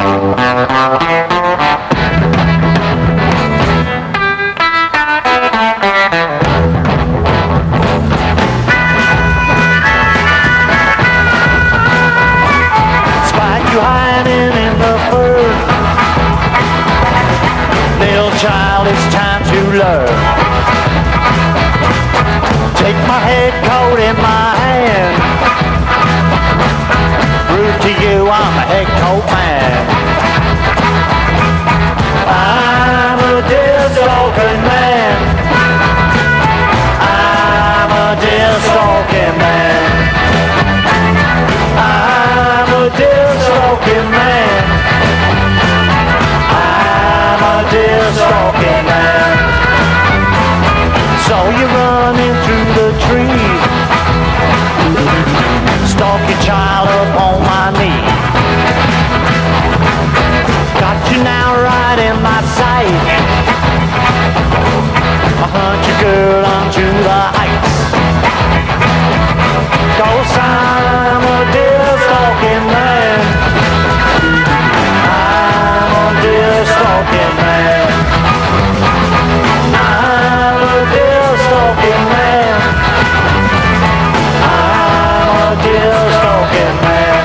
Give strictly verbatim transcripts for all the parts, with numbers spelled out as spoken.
Child, it's time to learn. Take my head coat in my hand. Prove to you I'm a head coat man. I'm a deer-stalking man. I'm a deer-stalking man. I'm a deer-stalking man. Deer-stalking man. So you run in through the trees, stalk your child up on my knee. Got you now right in my sight. I hunt your girl onto the heights. 'Cause I'm a deer-stalking man. I'm a deer-stalking man. I'm a deer-stalking man. I'm a deer-stalking man.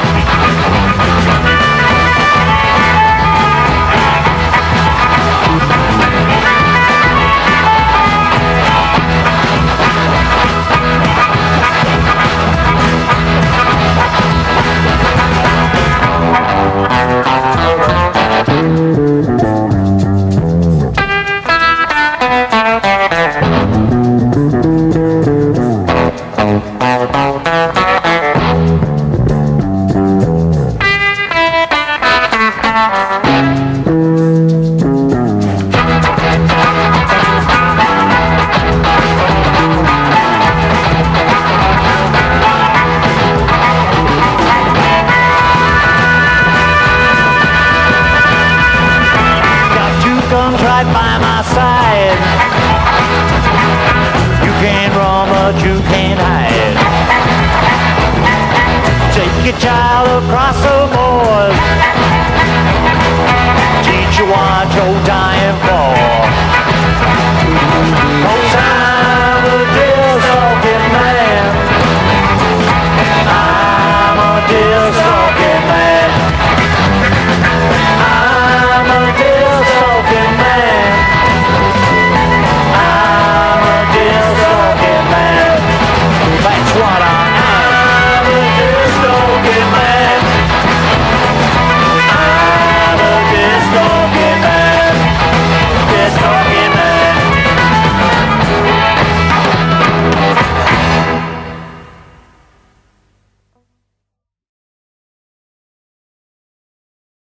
Right by my side. You can't run, but you can't hide. Take your child across